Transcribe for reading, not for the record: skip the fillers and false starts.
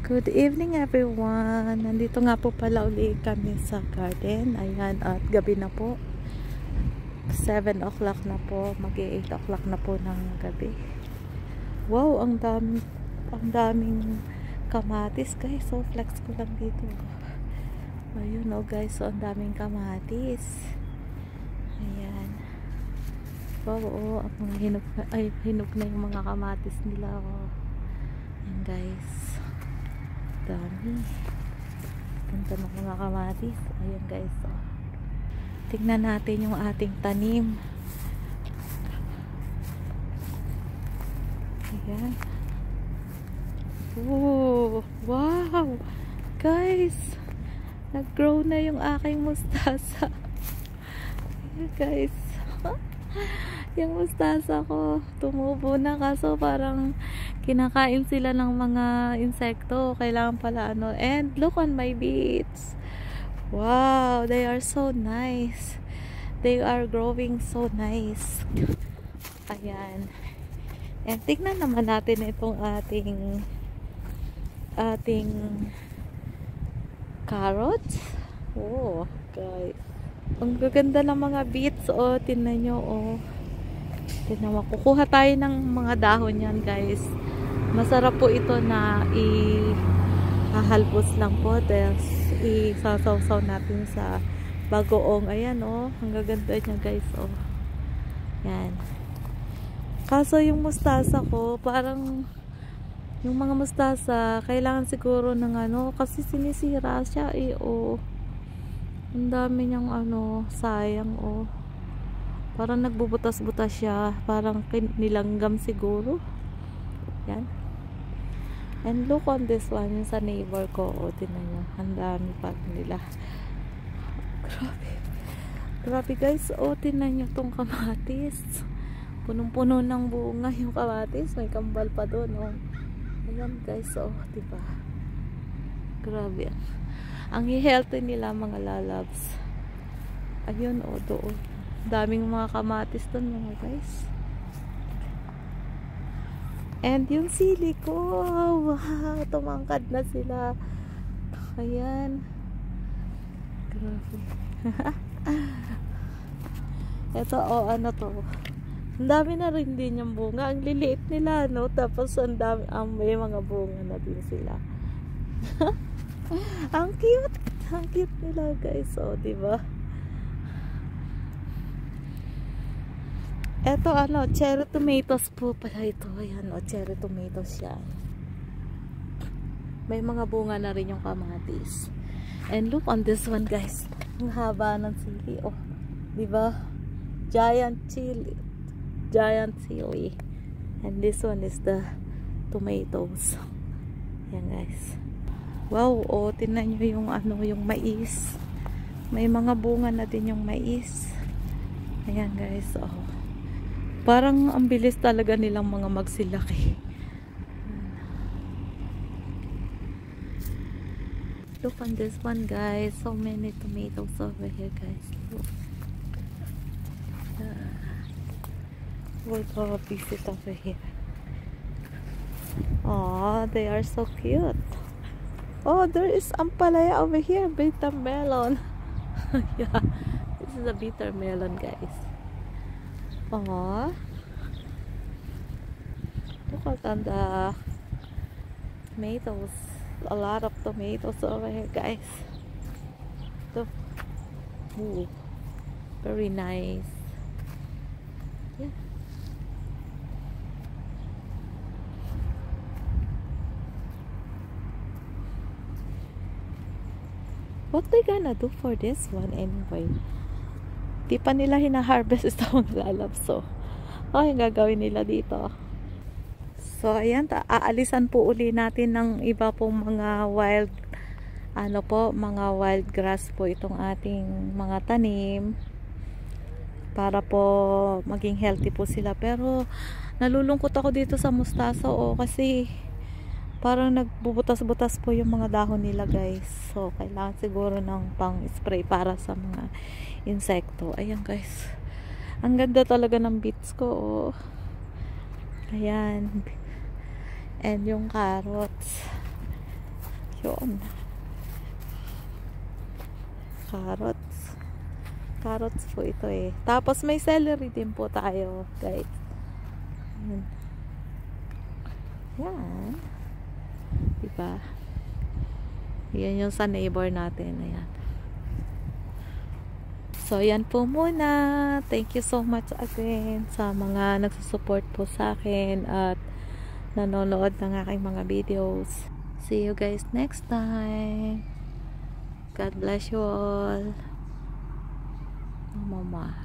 Good evening everyone. Nandito nga po pala uli kami sa garden. Ayan, at gabi na po. 7 o'clock na po. Mag-8 o'clock na po ng gabi. Wow, ang daming kamatis guys. So flex ko lang dito. Ayun guys, so ang daming kamatis. Ayan. Wow, ang mga hinog na yung mga kamatis nila. Ayan guys. Dami. Ganda ng mga kamatis. Ayan guys. Tingnan natin yung ating tanim. Ayan. Oh, wow! Guys! Nag-grow na yung aking mustasa. Ayan guys. Yung mustasa ko tumubo na, kaso parang kinakain sila ng mga insekto. Kailangan pala and look on my beets. Wow, they are so nice. They are growing so nice. Ayan. And tignan naman natin itong ating carrots. Oh guys, ang gaganda ng mga beets. Tingnan nyo. Tingnan mo, kukuha tayo ng mga dahon yan guys. Masarap po ito na ihahalbos lang po, tapos isasawsaw natin sa bagoong. Ayan ang gaganda niya guys. Yan. Kaso yung mustasa ko, parang yung mga mustasa kailangan siguro ng kasi sinisira siya ang dami niyang sayang. Parang nagbubutas-butas siya. Parang nilanggam siguro. Yan. And look on this one. Yung sa neighbor ko. Tingnan nyo. Ang dami pa nila. Grabe. Grabe guys. Tingnan nyo tong kamatis. Punong-puno ng bunga yung kamatis. May kambal pa doon. Ayan guys. Diba? Grabe. Ang healthy nila mga lalabs. Ayun doon. Daming mga kamatis doon mga guys. And yung sili ko, wow, tumangkad na sila. Ayan. Grabe. Ito to. Ang dami na rin din yung bunga. Ang liliit nila tapos ang dami, may mga bunga na din sila. Ang cute. Ang cute nila guys. Diba? Eto cherry tomatoes po pala ito. Ayan cherry tomatoes yan. May mga bunga na rin yung kamatis. And look on this one guys. Ang haba ng sili. Diba? Giant chili. Giant chili. And this one is the tomatoes. Ayan guys. Wow, tingnan nyo yung yung mais. May mga bunga na din yung mais. Ayan guys. Parang ang bilis talaga nilang mga magsilaki. Look on this one guys. So many tomatoes over here guys. We'll go visit over here. They are so cute. There is ampalaya over here. Bitter melon. Yeah, this is a bitter melon guys. Look at the tomatoes. A lot of tomatoes over here guys. Look. Ooh, very nice. Yeah. What they gonna do for this one anyway? Di pa nila hina-harvest itong lalabs. Yung gagawin nila dito. So, ayan. Aalisan po uli natin ng iba pong mga wild mga wild grass po itong ating mga tanim. Para po maging healthy po sila. Pero, nalulungkot ako dito sa mustasa kasi parang nagbubutas-butas po yung mga dahon nila guys. So, kailangan siguro ng pang-spray para sa mga insekto. Ayan guys. Ang ganda talaga ng beets ko. Ayan. And yung carrots. Yun. Carrots. Carrots po ito eh. Tapos may celery din po tayo, guys. Yan. Yan. Diba? Yan yung sa neighbor natin. Ayan. So, yan po muna. Thank you so much again sa mga nagsusupport po sa akin at nanonood ng aking mga videos. See you guys next time. God bless you all. Mama.